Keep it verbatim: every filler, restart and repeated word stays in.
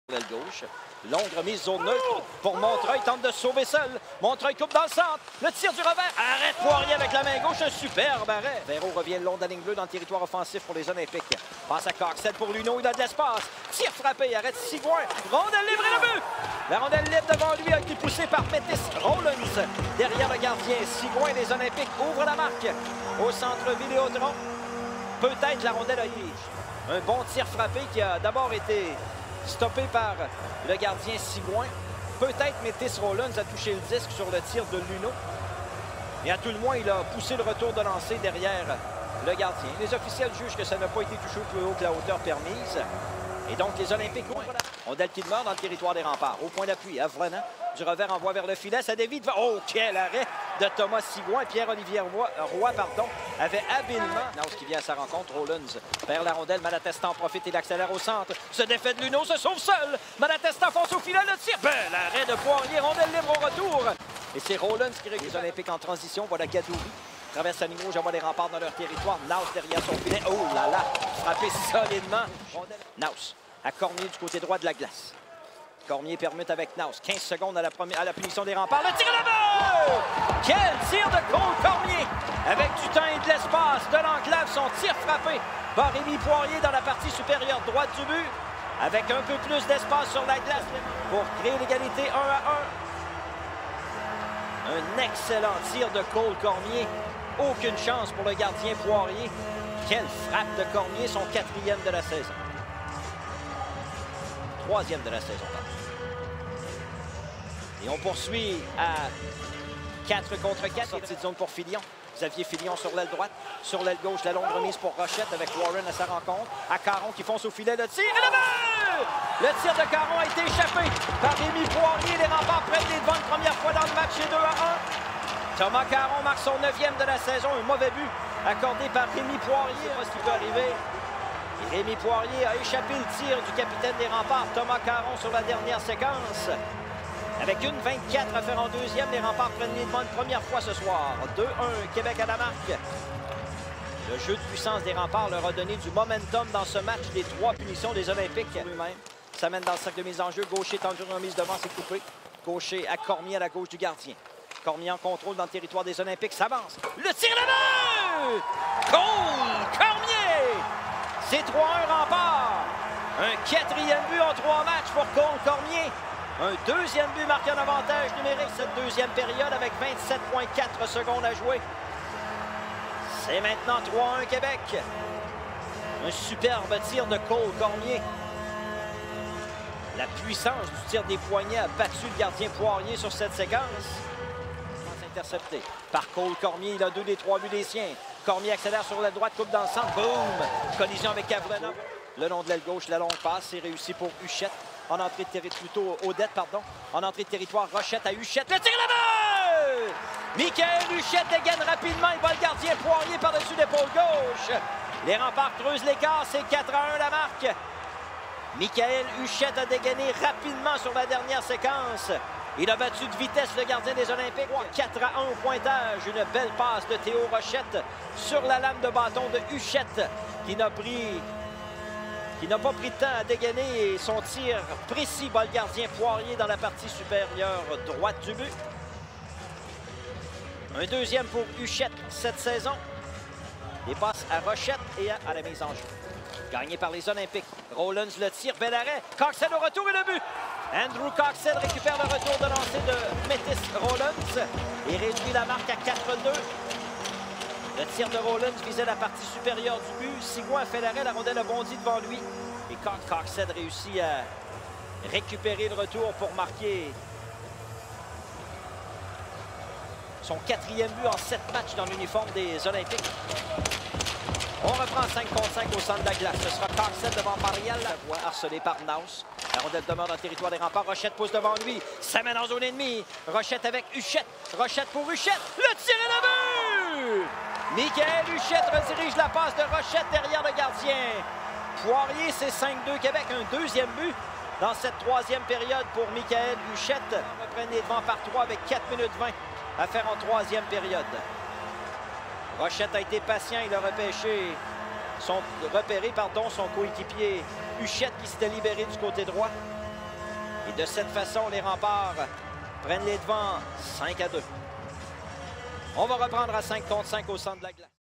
L'aile gauche. Longue remise zone neutre pour Montreuil. Tente de se sauver seul. Montreuil coupe dans le centre. Le tir du revers. Arrête Poirier avec la main gauche. Un superbe arrêt. Véro revient le long de la ligne bleue dans le territoire offensif pour les Olympiques. Passe à Coxel pour Luneau. Il a de l'espace. Tir frappé. Arrête Sigouin. Rondelle libre et le but. La rondelle libre devant lui a été poussée par Métis Rollins. Derrière le gardien, Sigouin des Olympiques ouvre la marque. Au centre Vidéotron. Peut-être la rondelle a été. Un bon tir frappé qui a d'abord été stoppé par le gardien Sigouin. Peut-être Métis Rollins a touché le disque sur le tir de Luneau. Et à tout le moins, il a poussé le retour de lancer derrière le gardien. Les officiels jugent que ça n'a pas été touché plus haut que la hauteur permise. Et donc, les Olympiques ouvrent la rondelle qui demeure dans le territoire des remparts. Au point d'appui, Avrenant. Du revers envoie vers le filet. Ça dévie devant. Oh, quel arrêt de Thomas Sigouin. Pierre-Olivier Roy, Roy pardon, avait habilement. Naus qui vient à sa rencontre. Rollins vers la rondelle. Malatesta en profite. Il accélère au centre. Se défait de Luneau. Se sauve seul. Malatesta fonce au filet. Le tir. Bel arrêt de Poirier. Rondelle libre au retour. Et c'est Rollins qui récupère. Les Olympiques en transition. Voilà Gadouri. Traverse la ligne rouge. Envoie les remparts dans leur territoire. Naus derrière son filet. Oh là là. Frappé solidement. Naus à Cormier du côté droit de la glace. Cormier permute avec Naus. quinze secondes à la, première, à la punition des remparts. Le tir à la but! Quel tir de Cole Cormier! Avec du temps et de l'espace de l'enclave, son tir frappé par Rémi Poirier dans la partie supérieure droite du but. Avec un peu plus d'espace sur la glace pour créer l'égalité un à un. Un excellent tir de Cole Cormier. Aucune chance pour le gardien Poirier. Quelle frappe de Cormier, son quatrième de la saison. Troisième de la saison. Et on poursuit à quatre contre quatre. Sortie de zone pour Filion. Xavier Filion sur l'aile droite. Sur l'aile gauche, la longue remise pour Rochette avec Warren à sa rencontre. À Caron qui fonce au filet. Le tir et le but! Le tir de Caron a été échappé par Rémi Poirier. Les remparts prennent les devants une première fois dans le match et deux à un. Thomas Caron marque son neuvième de la saison. Un mauvais but accordé par Rémi Poirier. Ce qui peut arriver. Et Rémi Poirier a échappé le tir du capitaine des remparts, Thomas Caron, sur la dernière séquence. Avec une vingt-quatre à faire en deuxième, les remparts prennent les devants une première fois ce soir. deux un, Québec à la marque. Le jeu de puissance des remparts leur a donné du momentum dans ce match des trois punitions des Olympiques lui-même. Ça mène dans le sac de mise en jeu. Gaucher tente une remise devant, c'est coupé. Gaucher à Cormier à la gauche du gardien. Cormier en contrôle dans le territoire des Olympiques, s'avance. Le tir à la but! Cole Cormier! C'est trois un remparts. Un quatrième but en trois matchs pour Cole Cormier. Un deuxième but marqué en avantage numérique cette deuxième période avec vingt-sept virgule quatre secondes à jouer. C'est maintenant trois un Québec. Un superbe tir de Cole Cormier. La puissance du tir des poignets a battu le gardien Poirier sur cette séquence. Intercepté par Cole Cormier. Il a deux des trois buts des siens. Cormier accélère sur la droite, coupe dans le centre. Boum! Collision avec Avrenant. Le long de l'aile gauche, la longue passe. C'est réussi pour Huchette. En entrée de territoire, plutôt Odette, pardon. En entrée de territoire, Rochette à Huchette. Le tir là-bas! Michael Huchette dégaine rapidement. Il bat le gardien Poirier par-dessus l'épaule gauche. Les remparts creusent l'écart. C'est quatre à un la marque. Michael Huchette a dégainé rapidement sur la dernière séquence. Il a battu de vitesse le gardien des Olympiques. quatre à un au pointage. Une belle passe de Théo Rochette sur la lame de bâton de Huchette qui n'a pris... qui n'a pas pris de temps à dégainer et son tir précis bat le gardien Poirier dans la partie supérieure droite du but. Un deuxième pour Huchette cette saison. Les passes à Rochette et à, à la mise en jeu. Gagné par les Olympiques. Rollins le tire, bel arrêt. Coxel au retour et le but. Andrew Coxel récupère le retour de lancer de Métis Rollins et réduit la marque à quatre deux. Le tir de Rollins visait la partie supérieure du but. Sigouin fait l'arrêt, la rondelle a bondi devant lui. Et Coxel réussit à récupérer le retour pour marquer son quatrième but en sept matchs dans l'uniforme des Olympiques. On reprend cinq contre cinq au centre de la glace. Ce sera Coxel devant Marielle. La voie harcelée par Naus. La rondelle demeure dans le territoire des remparts. Rochette pousse devant lui. Ça mène en zone ennemie. Rochette avec Huchette. Rochette pour Huchette. Le tir et le but! Michael Huchette redirige la passe de Rochette derrière le gardien. Poirier, c'est cinq deux Québec. Un deuxième but dans cette troisième période pour Michael Huchette. On reprend les devants par trois avec quatre minutes vingt à faire en troisième période. Rochette a été patient, il a repêché son, repéré pardon, son coéquipier Huchette qui s'était libéré du côté droit. de cette façon, les Remparts prennent les devants cinq à deux. On va reprendre à cinq contre cinq au centre de la glace.